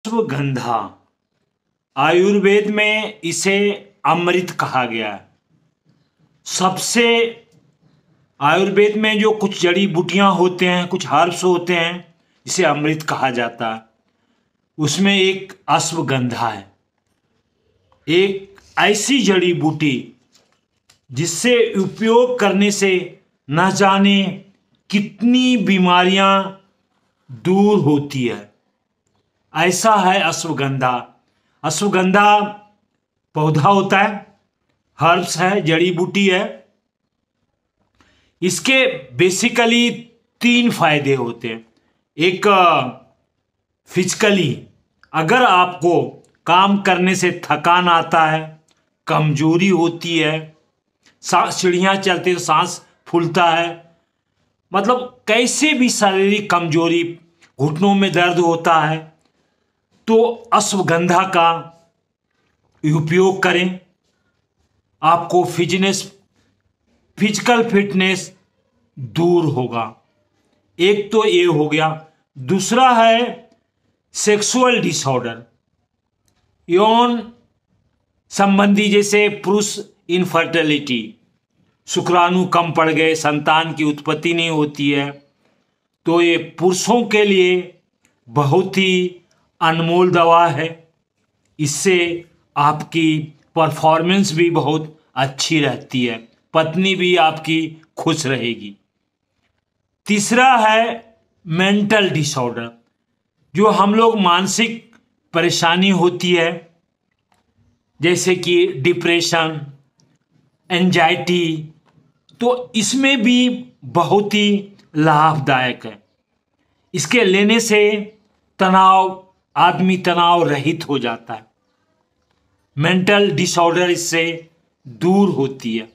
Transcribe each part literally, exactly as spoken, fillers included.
अश्वगंधा आयुर्वेद में इसे अमृत कहा गया है। सबसे आयुर्वेद में जो कुछ जड़ी बूटियां होते हैं, कुछ हर्ब्स होते हैं, इसे अमृत कहा जाता है। उसमें एक अश्वगंधा है, एक ऐसी जड़ी बूटी जिससे उपयोग करने से न जाने कितनी बीमारियां दूर होती है। ऐसा है अश्वगंधा। अश्वगंधा पौधा होता है, हर्ब्स है, जड़ी बूटी है। इसके बेसिकली तीन फायदे होते हैं। एक फिजिकली, अगर आपको काम करने से थकान आता है, कमजोरी होती है, सांस सीढ़ियाँ चलते तो सांस फूलता है, मतलब कैसे भी शारीरिक कमजोरी, घुटनों में दर्द होता है, तो अश्वगंधा का उपयोग करें। आपको फिटनेस फिजिकल फिटनेस दूर होगा। एक तो ये हो गया। दूसरा है सेक्सुअल डिसऑर्डर, यौन संबंधी, जैसे पुरुष इनफर्टिलिटी, शुक्राणु कम पड़ गए, संतान की उत्पत्ति नहीं होती है, तो ये पुरुषों के लिए बहुत ही अनमोल दवा है। इससे आपकी परफॉर्मेंस भी बहुत अच्छी रहती है, पत्नी भी आपकी खुश रहेगी। तीसरा है मेंटल डिसऑर्डर, जो हम लोग मानसिक परेशानी होती है, जैसे कि डिप्रेशन, एंजाइटी, तो इसमें भी बहुत ही लाभदायक है। इसके लेने से तनाव, आदमी तनाव रहित हो जाता है, मेंटल डिसऑर्डर इससे दूर होती है।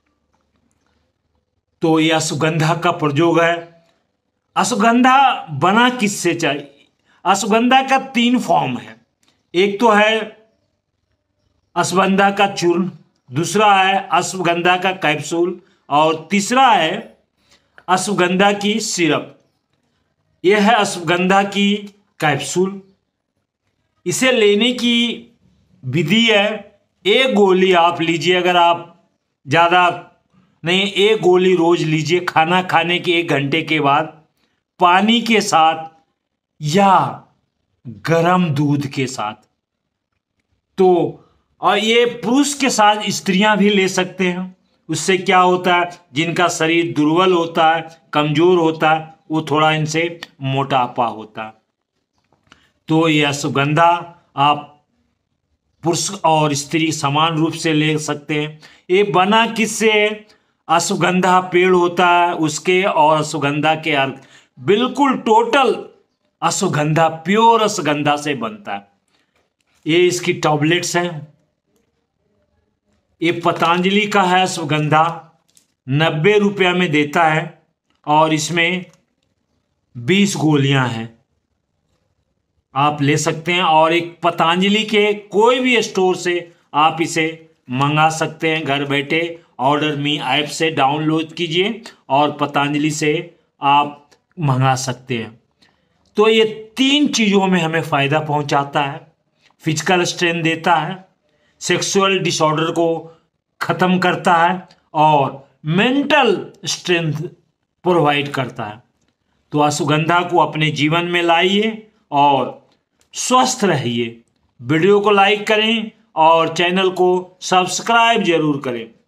तो यह अश्वगंधा का प्रयोग है। अश्वगंधा बना किससे चाहिए? अश्वगंधा का तीन फॉर्म है। एक तो है अश्वगंधा का चूर्ण, दूसरा है अश्वगंधा का कैप्सूल, और तीसरा है अश्वगंधा की सिरप। यह है अश्वगंधा की कैप्सूल। इसे लेने की विधि है, एक गोली आप लीजिए, अगर आप ज़्यादा नहीं, एक गोली रोज लीजिए, खाना खाने के एक घंटे के बाद, पानी के साथ या गरम दूध के साथ। तो और ये पुरुष के साथ स्त्रियां भी ले सकते हैं। उससे क्या होता है, जिनका शरीर दुर्बल होता है, कमजोर होता है, वो थोड़ा इनसे मोटापा होता है। तो ये अश्वगंधा आप पुरुष और स्त्री समान रूप से ले सकते हैं। ये बना किससे? अश्वगंधा पेड़ होता है उसके, और अश्वगंधा के अर्क, बिल्कुल टोटल अश्वगंधा, प्योर अश्वगंधा से बनता है। ये इसकी टैबलेट्स हैं। ये पतंजलि का है अश्वगंधा, नब्बे रुपया में देता है, और इसमें बीस गोलियां हैं, आप ले सकते हैं। और एक पतंजलि के कोई भी स्टोर से आप इसे मंगा सकते हैं, घर बैठे ऑर्डर मी ऐप से डाउनलोड कीजिए और पतंजलि से आप मंगा सकते हैं। तो ये तीन चीज़ों में हमें फ़ायदा पहुंचाता है। फिजिकल स्ट्रेंथ देता है, सेक्सुअल डिसऑर्डर को ख़त्म करता है, और मेंटल स्ट्रेंथ प्रोवाइड करता है। तो अश्वगंधा को अपने जीवन में लाइए और स्वस्थ रहिए। वीडियो को लाइक करें और चैनल को सब्सक्राइब जरूर करें।